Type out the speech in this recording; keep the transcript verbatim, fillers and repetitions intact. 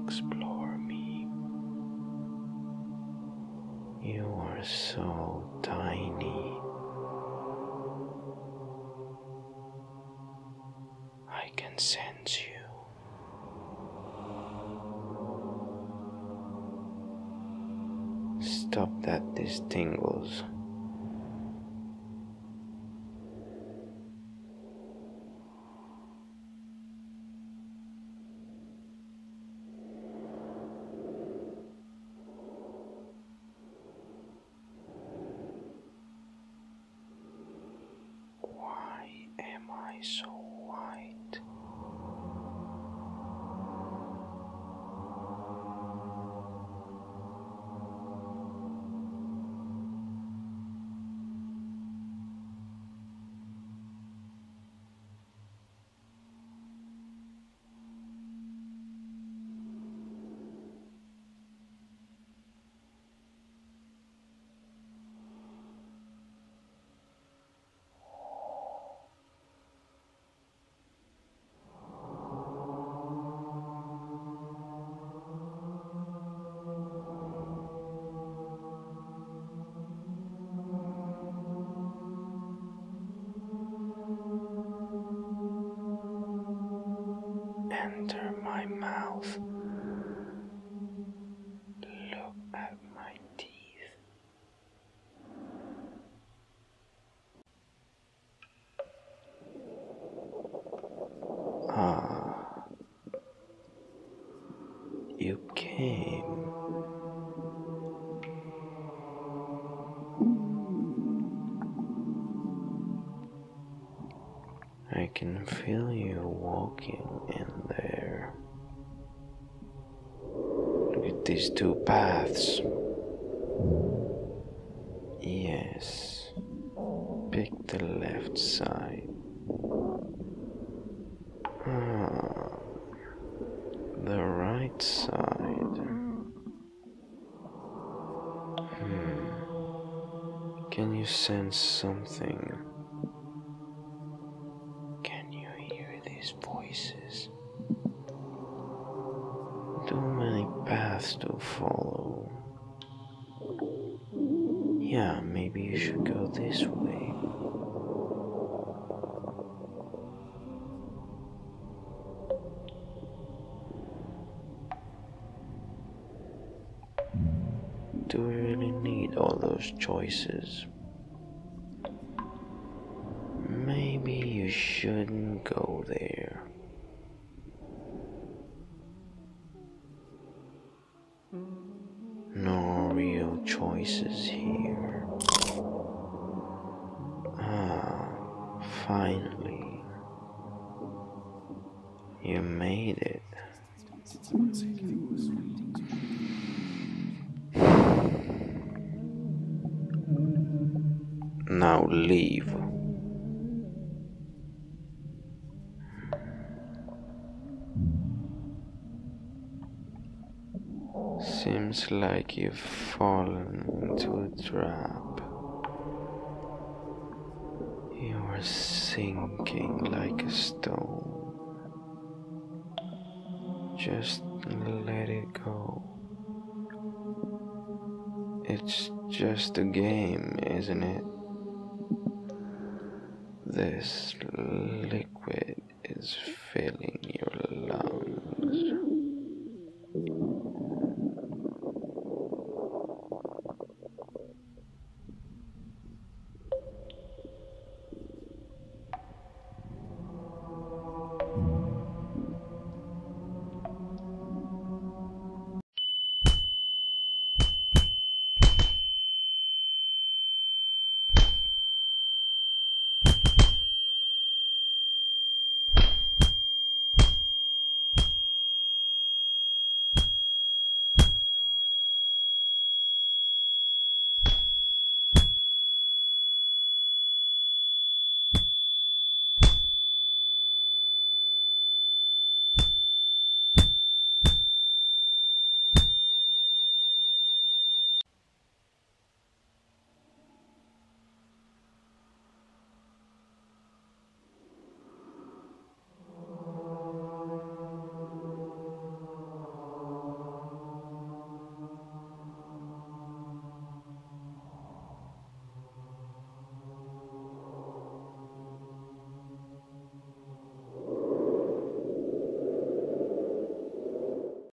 explore me. You are so tiny. I can sense you. Stop that, this tingles. Why am I so white? Enter my mouth. Look at my teeth. Ah, you came. I can feel you walking in there. Look at these two paths. Yes, pick the left side. Ah, the right side. Hmm. Can you sense something? Voices. Too many paths to follow. Yeah, maybe you should go this way. Do we really need all those choices? Maybe you shouldn't go there. No real choices here. Ah, finally. You made it. Now leave. Seems like you've fallen into a trap. You are sinking like a stone. Just let it go. It's just a game, isn't it? This liquid is filling